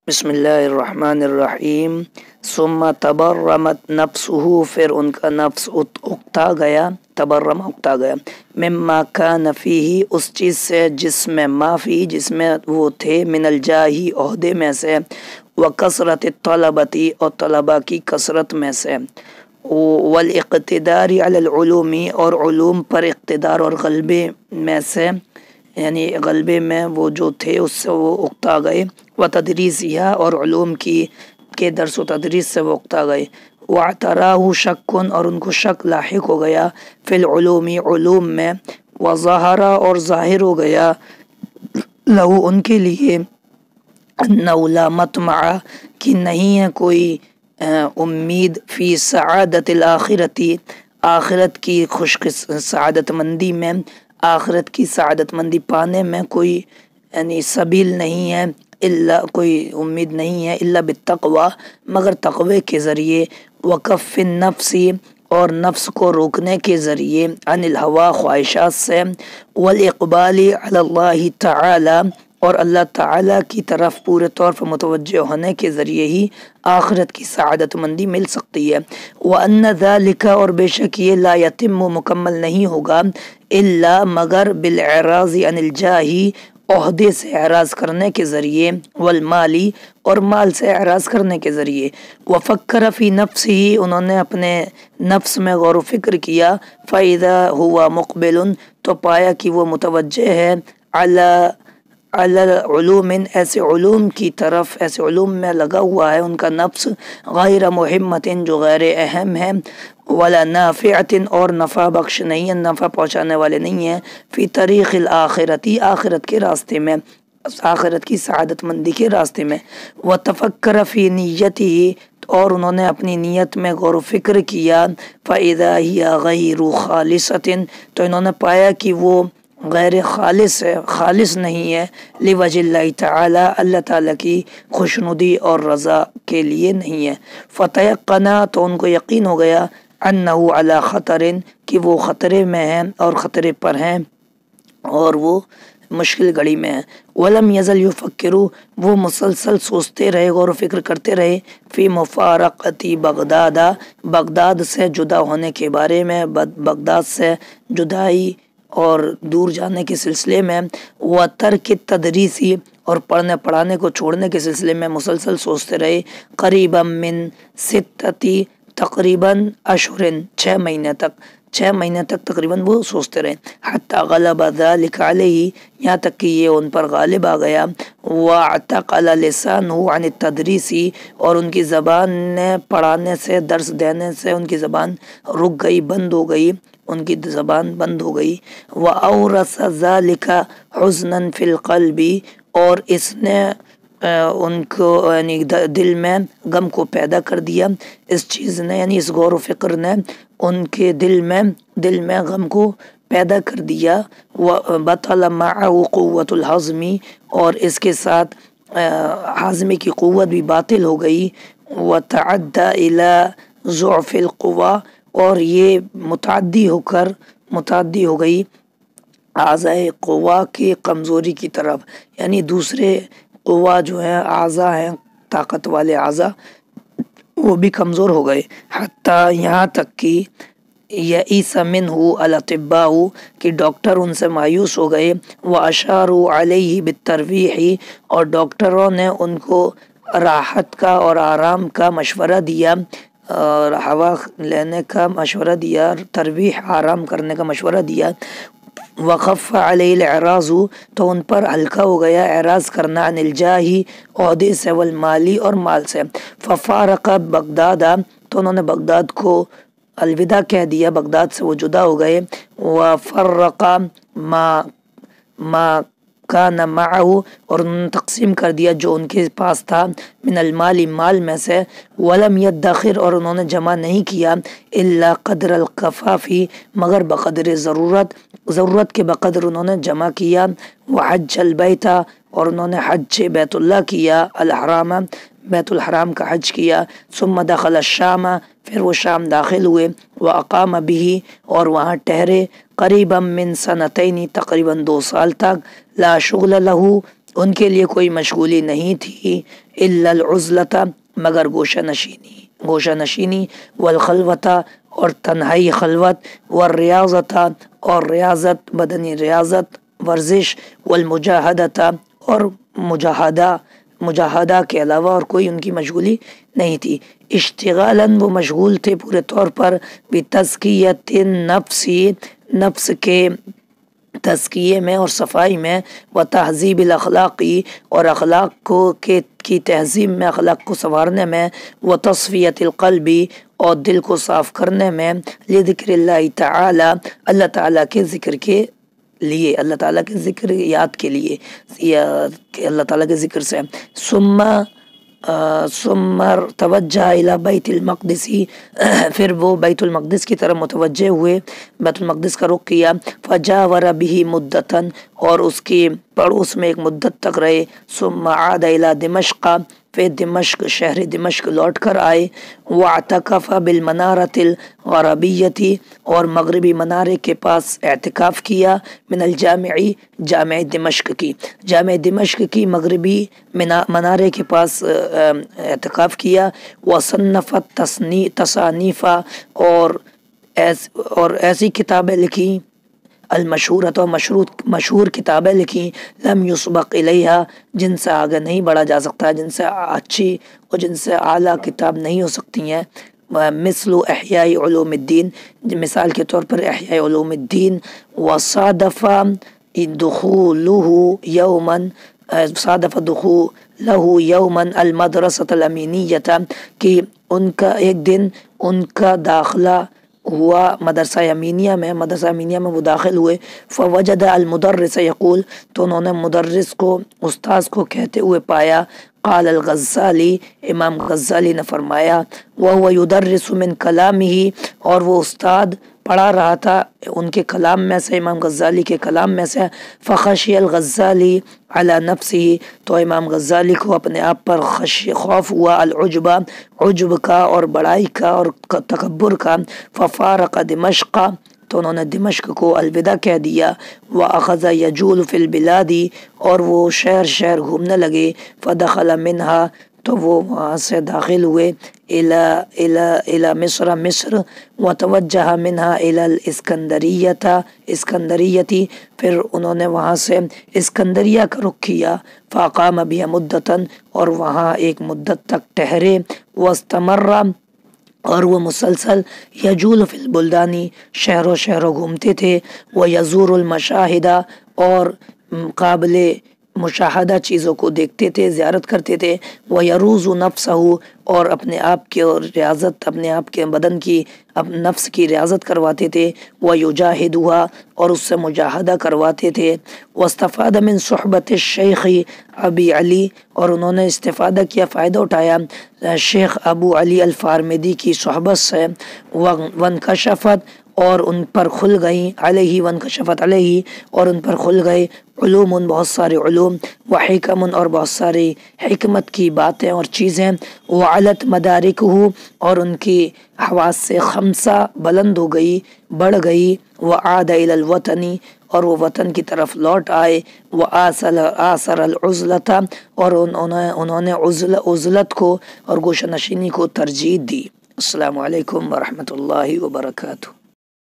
بسم اللہ الرحمن الرحیم ثم تبرمت نفسہ، پھر ان کا نفس اکتا گیا، تبرم اکتا گیا، مما کان فیہ، اس چیز سے جس میں معافی، جس میں وہ تھے، من الجاہی، عہدے میں سے، وکثرت الطلبتی، اور طلبہ کی کثرت میں سے، والاقتدار علی العلوم، اور علوم پر اقتدار اور غلبے میں سے، یعنی غلبے میں وہ جو تھے اس سے وہ اکتا گئے، و تدریسیہ، اور علوم کے درس و تدریس سے وہ اکتا گئے، واعتراہ شکن، اور ان کو شک لاحق ہو گیا، فی العلوم، علوم میں، وظہر، اور ظاہر ہو گیا، لہو، ان کے لیے، انہ لا مطمع، کہ نہیں ہے کوئی امید، فی سعادت الاخرتی، آخرت کی سعادت مندی میں، آخرت کی سعادت مندی پانے میں کوئی یعنی سبیل نہیں ہے، الا کوئی امید نہیں ہے، الا بالتقوی، مگر تقوی کے ذریعے، وکف النفس، اور نفس کو روکنے کے ذریعے، عن الہوا، خواہشات سے، والاقبال علی اللہ تعالی، اور اللہ تعالی کی طرف پورے طور پر متوجہ ہونے کے ذریعے ہی آخرت کی سعادت مندی مل سکتی ہے، وَأَنَّ ذَلِكَ، اور بے شک یہ، لا یتم، مکمل نہیں ہوگا، الا مگر، بالإعراض عن الجاہ، عہدے سے اعراض کرنے کے ذریعے، والمالی، اور مال سے اعراض کرنے کے ذریعے، وفکر فی نفسہ، انہوں نے اپنے نفس میں غور و فکر کیا، فَإِذَا هُوَ مُقْبِلٌ، تو پایا کہ وہ متوجہ ہے، علی علوم، ایسے علوم کی طرف، ایسے علوم میں لگا ہوا ہے ان کا نفس، غیر مہمت، جو غیر اہم ہے، ولا نافعۃ، اور نفع بخش نہیں ہے، نفع پہنچانے والے نہیں ہیں، فی طریق الآخرتی، آخرت کے راستے میں، آخرت کی سعادت مندی کے راستے میں، وتفکر فی نیتہ، اور انہوں نے اپنی نیت میں غور و فکر کیا، فاذا ہی غیر خالصۃ، تو انہوں نے پایا کہ وہ غیر خالص ہے، خالص نہیں ہے، لوجہ اللہ تعالی، اللہ تعالی کی خوشنودی اور رضا کے لیے نہیں ہے، فتیقنا، تو ان کو یقین ہو گیا، انہ علی خطر، کہ وہ خطرے میں ہیں اور خطرے پر ہیں، اور وہ مشکل گھڑی میں ہیں، ولم یزل یفکروا، وہ مسلسل سوچتے رہے، غور و فکر کرتے رہے، فی مفارقت بغداد، بغداد سے جدا ہونے کے بارے میں، بغداد سے جدائی اور دور جانے کے سلسلے میں، و ترک تدریسی، اور پڑھنے پڑھانے کو چھوڑنے کے سلسلے میں مسلسل سوچتے رہے، قریبا من ستتی، تقریباً اشہر، 6 مہینے تک تقریباً وہ سوچتے رہے، حتی غلب ذلک علیہ، یہاں تک کہ یہ ان پر غالب آ گیا، واعتقل لسانہ عن التدریس، اور ان کی زبان نے پڑھانے سے، درس دینے سے ان کی زبان رک گئی، بند ہو گئی، ان کی زبان بند ہو گئی، وَأَوْرَثَ ذَلِكَ حُزْنًا فِي الْقَلْبِ، اور اس نے ان کو یعنی دل میں غم کو پیدا کر دیا، اس چیز نے، یعنی اس غور و فکر نے ان کے دل میں غم کو پیدا کر دیا، وَبَطَلَ مَعَهُ قُوَّةُ الْحَزْمِ، اور اس کے ساتھ ہاضمے کی قوت بھی باطل ہو گئی، وَتَعَدَّى إِلَى ضُعْفِ الْقُوَّةِ، اور یہ متعدی ہو گئی اعضائے قوا کی کمزوری کی طرف، یعنی دوسرے قوا جو ہیں، اعضاء ہیں، طاقت والے اعضاء، وہ بھی کمزور ہو گئے، حتیٰ یہاں تک کہ یئیس منہ الاطباء، کہ ڈاکٹر ان سے مایوس ہو گئے، واشاروا علیہ بالترویح، اور ڈاکٹروں نے ان کو راحت کا اور آرام کا مشورہ دیا، اور ہوا لینے کا مشورہ دیا، ترویح، آرام کرنے کا مشورہ دیا، وخف علیہ الاعراض، تو ان پر ہلکا ہو گیا اعراض کرنا، عن الجاہ، عہدے سے، والمالی، اور مال سے، ففارق بغداد، تو انہوں نے بغداد کو الوداع کہہ دیا، بغداد سے وہ جدا ہو گئے، وفرق ما کان معہ، اور انہوں نے تقسیم کر دیا جو ان کے پاس تھا، من المال، مال میں سے، ولم يدخر، اور انہوں نے جمع نہیں کیا، الا قدر الکفاف، مگر بقدر ضرورت کے بقدر انہوں نے جمع کیا، وحج البیت، اور انہوں نے حج بیت اللہ کیا، الحرام، بیت الحرام کا حج کیا، ثم دخل الشام، پھر وہ شام داخل ہوئے، واقام به، اور وہاں ٹھہرے، قریبا من سنتین، تقریباً 2 سال تک، لا شغل لہ، ان کے لیے کوئی مشغولی نہیں تھی الا العزلۃ مگر گوشہ نشینی والخلوۃ اور تنہائی خلوت والریاضۃ اور ریاضت بدنی ریاضت ورزش والمجاہدۃ اور مجاہدہ کے علاوہ اور کوئی ان کی مشغولی نہیں تھی۔ اشتغالاً وہ مشغول تھے پورے طور پر بتزکیۃ النفس نفس کے تزکیے میں اور صفائی میں، و تہذیب الاخلاقی اور اخلاق کی تہذیب میں، اخلاق کو سنوارنے میں، و تصفیۃ القلبی اور دل کو صاف کرنے میں، لذکر اللہ تعالی اللہ تعالیٰ کے ذکر کے لیے، اللہ تعالیٰ کے ذکر یاد کے لیے، یا اللہ تعالیٰ کے ذکر سے۔ ثم توجہ الی بیت المقدس پھر وہ بیت المقدس کی طرف متوجہ ہوئے، بیت المقدس کا رخ کیا، فجاور به مدتاً اور اس کی پڑوس میں ایک مدت تک رہے، ثم عاد الی دمشق پھر دمشق شہر دمشق لوٹ کر آئے، واعتکف بالمنارۃ الغربیۃ اور مغربی منارے کے پاس اعتکاف کیا، من جامع دمشق کی مغربی منارے کے پاس اعتکاف کیا، وصنفت تصانیف اور ایسی کتابیں لکھی، المشہورۃ و مشہور کتابیں لکھی، لم یسبق الیہا جن سے آگے نہیں بڑھا جا سکتا، جن سے اچھی اور جن سے اعلیٰ کتاب نہیں ہو سکتی ہیں، مثل احیاء علوم الدین مثال کے طور پر احیاء علوم الدین، وصادف دخولہ یوما المدرسۃ الامینیۃ کہ ان کا ایک دن ان کا داخلہ ہوا مدرسہ امینیہ میں وہ داخل ہوئے، فوجد المدرس یقول تو انہوں نے مدرس کو استاذ کو کہتے ہوئے پایا، قال الغزالی امام غزالی نے فرمایا، وهو يدرس من کلامہ اور وہ استاد پڑھا رہا تھا ان کے کلام میں سے، امام غزالی کے کلام میں سے، فخشی الغزالی علی نفسہ تو امام غزالی کو اپنے آپ پر خوف ہوا، عجب کا اور بڑائی کا اور تکبر کا، ففارق دمشق تو انہوں نے دمشق کو الوداع کہہ دیا، وَأَخَذَ يَجُولُ فِي الْبِلَادِ اور وہ شہر گھومنے لگے، فَدَخَلَ مِنْهَا تو وہ وہاں سے داخل ہوئے، الى مصر وتوجہ منہا الى الاسکندریتی پھر انہوں نے وہاں سے اسکندریہ کا رخ کیا، فاقام بها مدتاً اور وہاں ایک مدت تک ٹھہرے، واستمر اور وہ مسلسل یجول فی البلدانی شہروں گھومتے تھے، ویزور المشاہد اور قابل مشاہدہ چیزوں کو دیکھتے تھے، زیارت کرتے تھے، وَيَرُوزُ نَفْسَهُ اور اپنے آپ کے ریاضت اپنے آپ کے بدن کی نفس کی ریاضت کرواتے تھے، وَيُجَاهِدُهَا اور اس سے مجاہدہ کرواتے تھے، وَاسْتَفَادَ مِنْ صُحْبَةِ الشَّيْخِ ابی علی اور انہوں نے استفادہ کیا، فائدہ اٹھایا شیخ ابو علی الفارمدی کی صحبت سے، وَانْكَشَفَتْ اور ان پر کھل گئیں علیہ وانکشفت علیہ اور ان پر کھل گئے علوم بہت سارے علوم، وحکم اور بہت ساری حکمت کی باتیں اور چیزیں، وعلت مدارکہ اور ان کی حواس سے خمسہ بلند ہو گئی بڑھ گئی، وعاد الی الوطن اور وہ وطن کی طرف لوٹ آئے، وآثر العزلۃ اور انہوں نے عزلت کو اور گوشہ نشینی کو ترجیح دی۔ السلام علیکم ورحمۃ اللہ وبرکاتہ۔